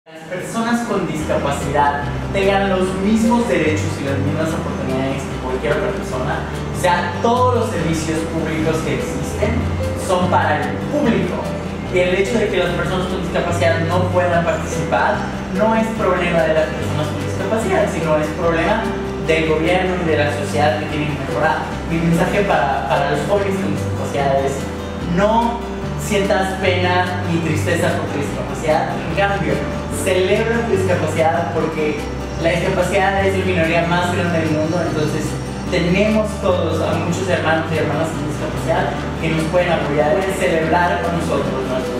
Las personas con discapacidad tengan los mismos derechos y las mismas oportunidades que cualquier otra persona. O sea, todos los servicios públicos que existen son para el público. Y el hecho de que las personas con discapacidad no puedan participar no es problema de las personas con discapacidad, sino es problema del gobierno y de la sociedad que tienen que mejorar. Mi mensaje para los jóvenes con discapacidad es: no sientas pena ni tristeza por tu discapacidad. En cambio, celebra tu discapacidad, porque la discapacidad es la minoría más grande del mundo. Entonces tenemos todos a muchos hermanos y hermanas con discapacidad que nos pueden apoyar, pueden celebrar con nosotros, ¿no?